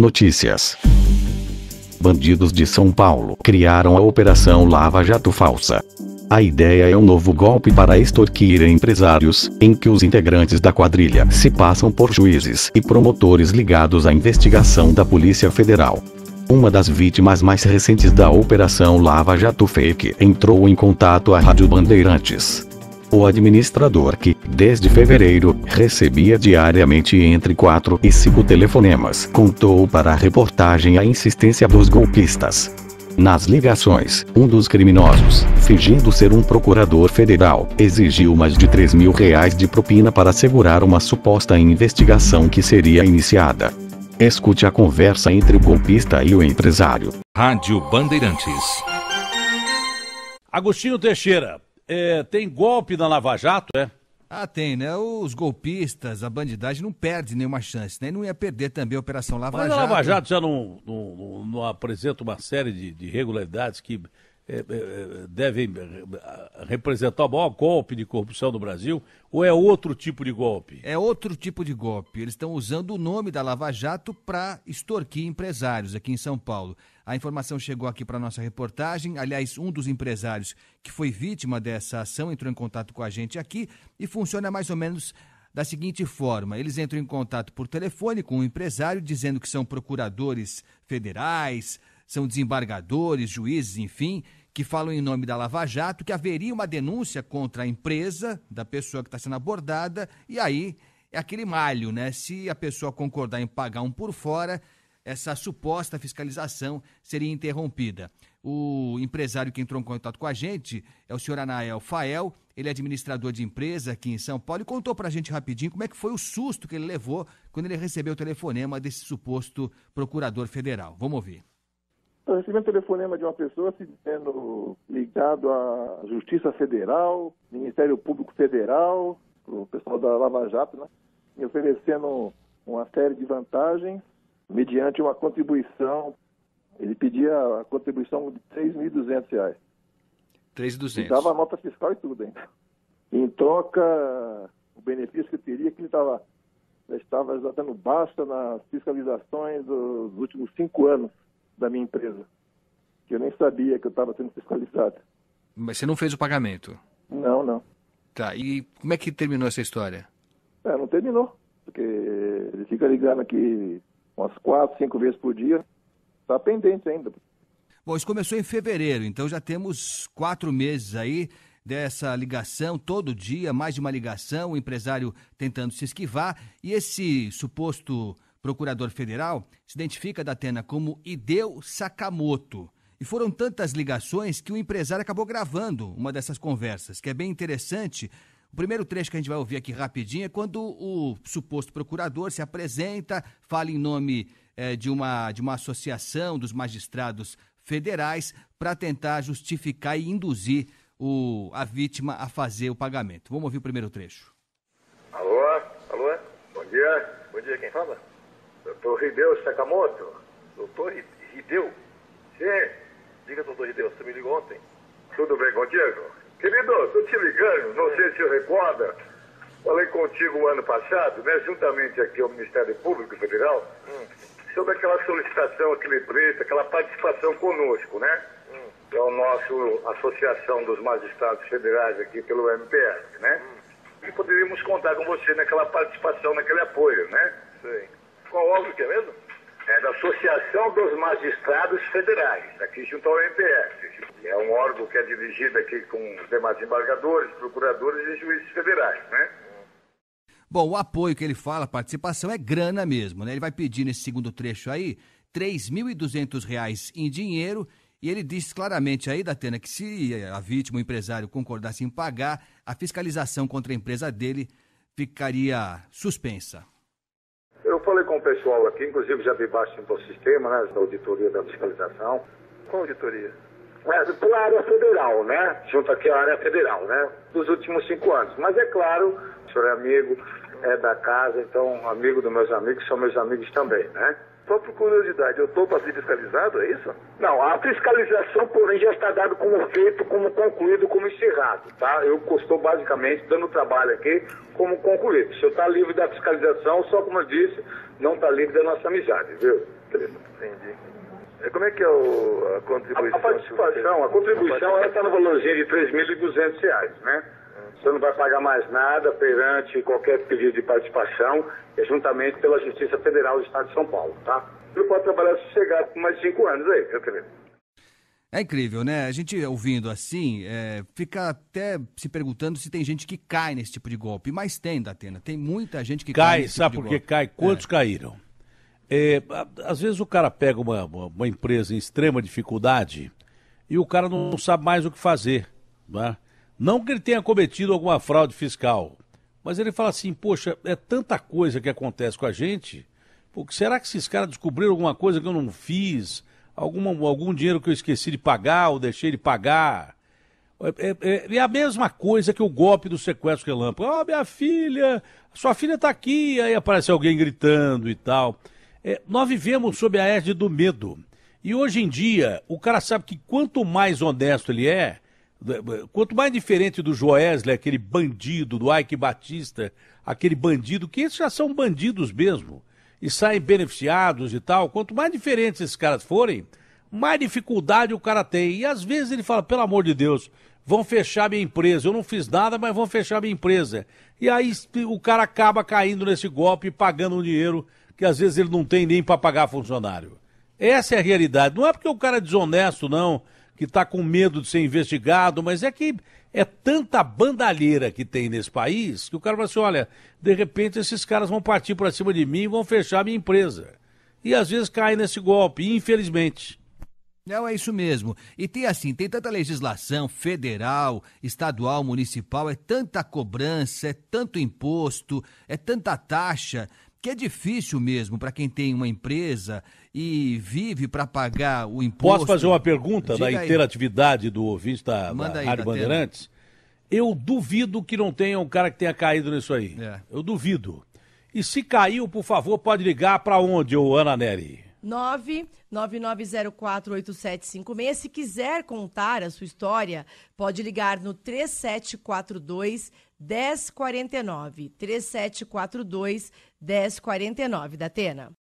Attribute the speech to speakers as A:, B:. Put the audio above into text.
A: Notícias. Bandidos de São Paulo criaram a Operação Lava Jato Falsa. A ideia é um novo golpe para extorquir empresários, em que os integrantes da quadrilha se passam por juízes e promotores ligados à investigação da Polícia Federal. Uma das vítimas mais recentes da Operação Lava Jato Fake entrou em contato à Rádio Bandeirantes. O administrador, que, desde fevereiro, recebia diariamente entre 4 e 5 telefonemas, contou para a reportagem a insistência dos golpistas. Nas ligações, um dos criminosos, fingindo ser um procurador federal, exigiu mais de R$3.000 de propina para assegurar uma suposta investigação que seria iniciada. Escute a conversa entre o golpista e o empresário.
B: Rádio Bandeirantes.
C: Agostinho Teixeira. Tem golpe na Lava Jato,
D: Tem, né? Os golpistas, a bandidagem não perde nenhuma chance, né? Não ia perder também a Operação Lava Jato.
C: Mas a Lava Jato já não apresenta uma série de irregularidades que devem representar o maior golpe de corrupção no Brasil, ou é outro tipo de golpe?
D: É outro tipo de golpe. Eles estão usando o nome da Lava Jato para extorquir empresários aqui em São Paulo. A informação chegou aqui para a nossa reportagem. Aliás, um dos empresários que foi vítima dessa ação entrou em contato com a gente aqui e funciona mais ou menos da seguinte forma. Eles entram em contato por telefone com o empresário dizendo que são procuradores federais, são desembargadores, juízes, enfim, que falam em nome da Lava Jato, que haveria uma denúncia contra a empresa da pessoa que está sendo abordada, e aí é aquele malho, né? Se a pessoa concordar em pagar um por fora, essa suposta fiscalização seria interrompida. O empresário que entrou em contato com a gente é o senhor Anael Fael, ele é administrador de empresa aqui em São Paulo e contou pra gente rapidinho como é que foi o susto que ele levou quando ele recebeu o telefonema desse suposto procurador federal. Vamos ouvir.
E: Eu recebi um telefonema de uma pessoa se dizendo ligado à Justiça Federal, Ministério Público Federal, o pessoal da Lava Jato, né? Me oferecendo uma série de vantagens mediante uma contribuição. Ele pedia a contribuição de R$3.200.
D: R$3.200.
E: E dava a nota fiscal e tudo ainda. Em troca, o benefício que eu teria que ele estava dando basta nas fiscalizações dos últimos 5 anos da minha empresa, que eu nem sabia que eu estava sendo fiscalizado.
D: Mas você não fez o pagamento?
E: Não.
D: Tá, e como é que terminou essa história?
E: Não terminou, porque ele fica ligando aqui umas 4, 5 vezes por dia, está pendente ainda.
D: Bom, isso começou em fevereiro, então já temos 4 meses aí dessa ligação, todo dia, mais de uma ligação, o empresário tentando se esquivar, e esse suposto procurador federal se identifica, Datena, como Hideo Sakamoto. E foram tantas ligações que o empresário acabou gravando uma dessas conversas, que é bem interessante. O primeiro trecho que a gente vai ouvir aqui rapidinho é quando o suposto procurador se apresenta, fala em nome de uma associação dos magistrados federais para tentar justificar e induzir a vítima a fazer o pagamento. Vamos ouvir o primeiro trecho.
F: Alô? Bom dia, quem fala? Doutor Hideo Sakamoto? Doutor Hideo? Sim. Diga, doutor Hideo, você me ligou ontem? Tudo bem contigo? Querido, estou te ligando, não sei se recorda. Falei contigo o ano passado, né, juntamente aqui ao Ministério Público Federal, sobre aquela solicitação, aquele pleito, aquela participação conosco, né? É o nosso Associação dos Magistrados Federais aqui pelo MPF, né? E poderíamos contar com você naquela participação, naquele apoio, né? Sim. Qual órgão que é mesmo? É da Associação dos Magistrados Federais, aqui junto ao MPF. É um órgão que é dirigido aqui com os demais embargadores, procuradores e juízes federais, né?
D: Bom, o apoio que ele fala, a participação, é grana mesmo, né? Ele vai pedir nesse segundo trecho aí R$3.200 em dinheiro e ele diz claramente aí, Datena, que se a vítima, o empresário, concordasse em pagar, a fiscalização contra a empresa dele ficaria suspensa.
F: Eu falei com o pessoal aqui, inclusive já vi baixo no sistema, né, da auditoria da fiscalização. Qual auditoria? Pela área federal, né? Junto aqui à área federal, né? Dos últimos 5 anos. Mas é claro, o senhor é amigo, é da casa, então amigo dos meus amigos, são meus amigos também, né? Só por curiosidade, eu estou para ser fiscalizado, é isso?
G: Não, a fiscalização, porém, já está dado como feito, como concluído, como encerrado, tá? Eu estou basicamente dando trabalho aqui como concluído. O senhor está livre da fiscalização, só como eu disse, não está livre da nossa amizade, viu?
F: Entendi. Como é que é a contribuição?
G: A contribuição ela está no valorzinho de R$ 3.200, né? Você não vai pagar mais nada perante qualquer pedido de participação, juntamente pela Justiça Federal do Estado de São Paulo, tá? Você pode trabalhar sossegado por mais 5 anos aí, meu querido.
D: É incrível, né? A gente ouvindo assim, fica até se perguntando se tem gente que cai nesse tipo de golpe. Mas tem, Datena, tem muita gente que cai nesse
C: sabe
D: tipo
C: por
D: de
C: que
D: golpe.
C: cai? Quantos caíram? Às vezes o cara pega uma empresa em extrema dificuldade e o cara não sabe mais o que fazer, né? Não que ele tenha cometido alguma fraude fiscal, mas ele fala assim, poxa, é tanta coisa que acontece com a gente, porque será que esses caras descobriram alguma coisa que eu não fiz, algum dinheiro que eu esqueci de pagar ou deixei de pagar? É a mesma coisa que o golpe do sequestro relâmpago. Minha filha, sua filha está aqui, aí aparece alguém gritando e tal. Nós vivemos sob a égide do medo. E hoje em dia, o cara sabe que quanto mais honesto ele é, quanto mais diferente do Joesley, aquele bandido, do Ike Batista, aquele bandido, que esses já são bandidos mesmo, e saem beneficiados e tal, quanto mais diferentes esses caras forem, mais dificuldade o cara tem. E às vezes ele fala, pelo amor de Deus, vão fechar minha empresa, eu não fiz nada, mas vão fechar minha empresa. E aí o cara acaba caindo nesse golpe e pagando um dinheiro que às vezes ele não tem nem para pagar funcionário. Essa é a realidade. Não é porque o cara é desonesto, não, que está com medo de ser investigado, mas é que é tanta bandalheira que tem nesse país que o cara fala assim, olha, de repente esses caras vão partir para cima de mim e vão fechar a minha empresa. E às vezes cai nesse golpe, infelizmente.
D: Não, é isso mesmo. E tem tanta legislação federal, estadual, municipal, é tanta cobrança, é tanto imposto, é tanta taxa, que é difícil mesmo para quem tem uma empresa e vive para pagar o imposto.
C: Posso fazer uma pergunta da
D: Diga aí.
C: interatividade do ouvinte da
D: Aí,
C: Rádio
D: Datena.
C: Bandeirantes? Eu duvido que não tenha um cara que tenha caído nisso aí. Eu duvido. E se caiu, por favor, pode ligar para onde, Ana Nery?
H: 999048756. Se quiser contar a sua história, pode ligar no 3742-1049. 3742-1049, Datena.